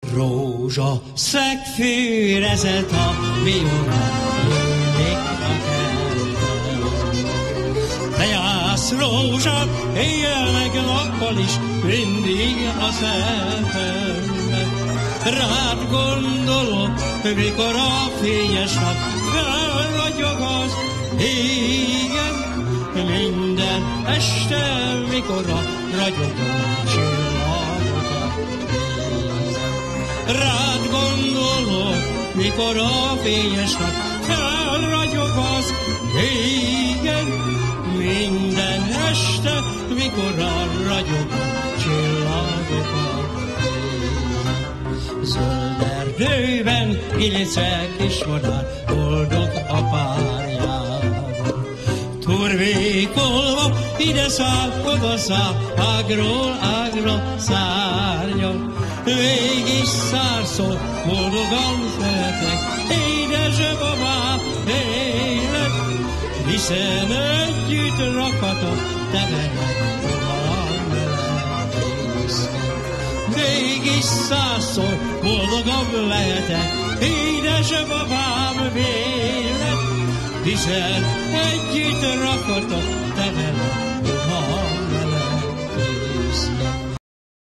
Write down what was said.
Rózsa szegfűrezett a viola, mindig a kertben. Te jársz, rózsa, éjjel meg nappal is, mindig a szememben. Rád gondolok, mikor a fényes nap felragyog az égen, minden este, mikor a ragyogó csillagokat nézem. Rád gondolok, mikor a fényes nap felragyog az égen, minden este, mikor a ragyogó csillagokat nézem. Zöld erdőben, illetve kismadár, boldog a párjával. Turvékolva, ide száll, oda száll, ágról ágra szárnyal. Végig szárszol, boldogan szeretlek, édesbabám, élek, hiszen együtt rakhatok, te veled, tovább melegésznek. Végig szárszol, boldogabb lehetek, édesbabám, élek, hiszen együtt rakhatok, te veled, tovább melegésznek.